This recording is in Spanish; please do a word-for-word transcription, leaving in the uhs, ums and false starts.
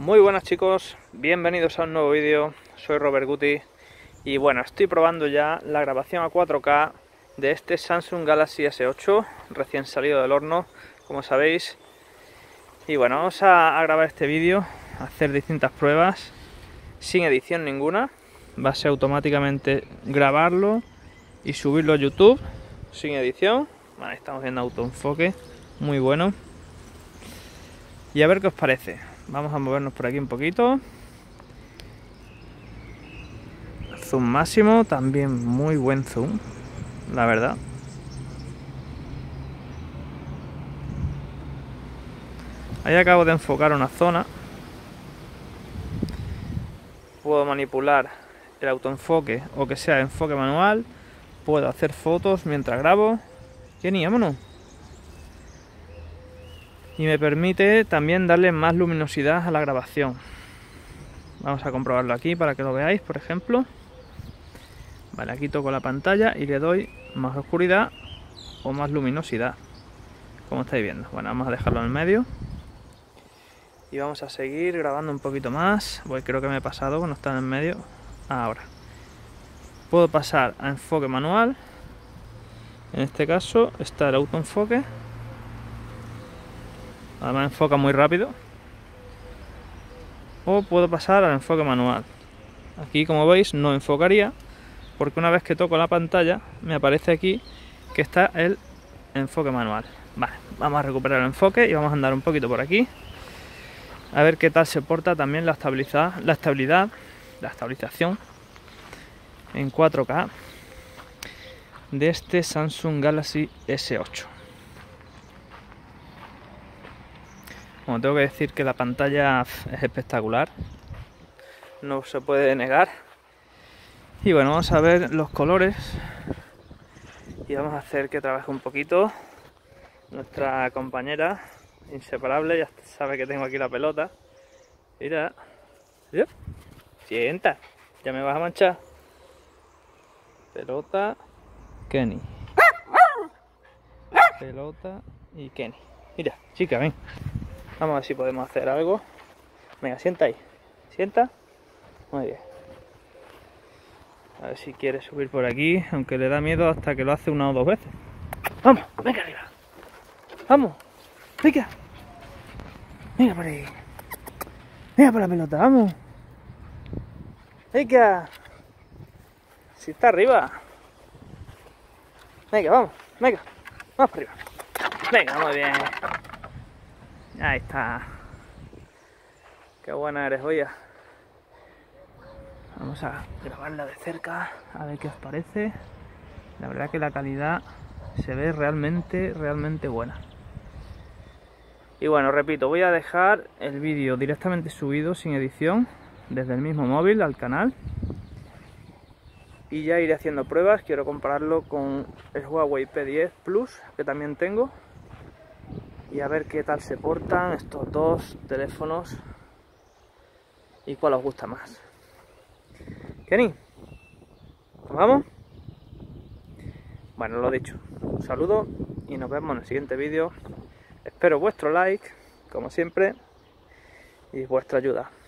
Muy buenas chicos, bienvenidos a un nuevo vídeo, soy Robert Guti y bueno, estoy probando ya la grabación a cuatro K de este Samsung Galaxy S ocho recién salido del horno, como sabéis. Y bueno, vamos a, a grabar este vídeo, a hacer distintas pruebas sin edición ninguna. Va a ser automáticamente grabarlo y subirlo a YouTube sin edición. Vale, estamos viendo autoenfoque, muy bueno. Y a ver qué os parece. Vamos a movernos por aquí un poquito. Zoom máximo, también muy buen zoom, la verdad. Ahí acabo de enfocar una zona. Puedo manipular el autoenfoque o que sea enfoque manual. Puedo hacer fotos mientras grabo. Genial, vámonos. Y me permite también darle más luminosidad a la grabación. Vamos a comprobarlo aquí para que lo veáis, por ejemplo. Vale, aquí toco la pantalla y le doy más oscuridad o más luminosidad, como estáis viendo. Bueno, vamos a dejarlo en el medio. Y vamos a seguir grabando un poquito más. Pues creo que me he pasado cuando está en el medio. Ahora. Puedo pasar a enfoque manual. En este caso está el autoenfoque. Además enfoca muy rápido. O puedo pasar al enfoque manual. Aquí, como veis, no enfocaría, porque una vez que toco la pantalla me aparece aquí que está el enfoque manual. Vale, vamos a recuperar el enfoque y vamos a andar un poquito por aquí a ver qué tal se porta también la estabilidad, la estabilidad, la estabilización en cuatro K de este Samsung Galaxy S ocho. Bueno, tengo que decir que la pantalla es espectacular, no se puede negar. Y bueno, vamos a ver los colores y vamos a hacer que trabaje un poquito nuestra compañera inseparable. Ya sabe que tengo aquí la pelota. Mira, ¿sí? Sienta, ya me vas a manchar. Pelota, Kenny. Pelota y Kenny. Mira, chica, ven. Vamos a ver si podemos hacer algo. Venga, sienta ahí. Sienta. Muy bien. A ver si quiere subir por aquí, aunque le da miedo hasta que lo hace una o dos veces. Vamos, venga arriba. Vamos. Venga. Venga por ahí. Venga por la pelota, vamos. Venga. Si está arriba. Venga, vamos. Venga. Vamos por arriba. Venga, muy bien. Ahí está. Qué buena eres, oye. Vamos a grabarla de cerca, a ver qué os parece. La verdad que la calidad se ve realmente, realmente buena. Y bueno, repito, voy a dejar el vídeo directamente subido sin edición desde el mismo móvil al canal. Y ya iré haciendo pruebas. Quiero compararlo con el Huawei P diez Plus, que también tengo. Y a ver qué tal se portan estos dos teléfonos y cuál os gusta más. Kenny, ¿nos vamos? Bueno, lo dicho, un saludo y nos vemos en el siguiente vídeo. Espero vuestro like, como siempre, y vuestra ayuda.